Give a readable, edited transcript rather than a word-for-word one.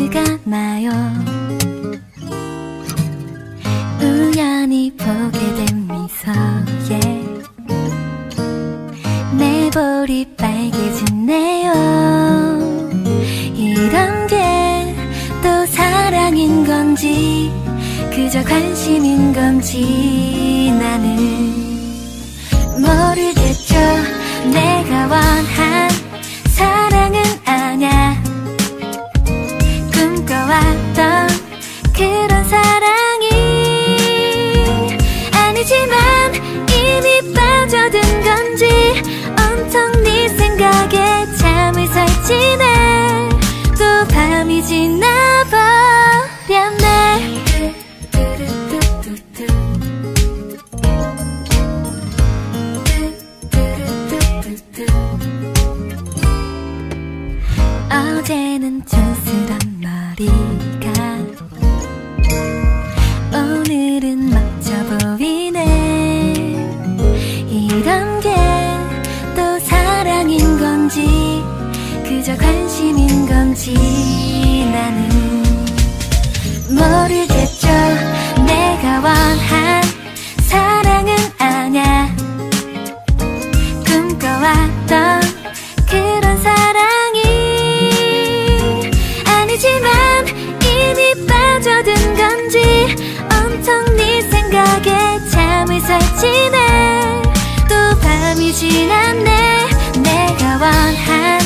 힌트가 나요. 우연히 보게 된 미소에 내 볼이 빨개지네요. 이런 게 또 사랑인 건지 그저 관심인 건지 나는 모르겠죠. 내가 원한 사랑은 아냐. 꿈꿔왔던 그런 사랑이 아니지만 이미 빠져든 건지 온통 네 생각에 잠을 설치네. 또 밤이 지나버렸네. 어제는 촌스런 머리가 오늘은 멋져 보이네. 이런 게 또 사랑인 건지 그저 관심인 건지 나는 모르겠죠. 내가 원한 사랑은 아냐. 꿈꿔왔던 그런 사랑이 아니지만 이미 빠져든 건지 온통 네 생각에 잠을 설치네. 또 밤이 지났네. 내가 원한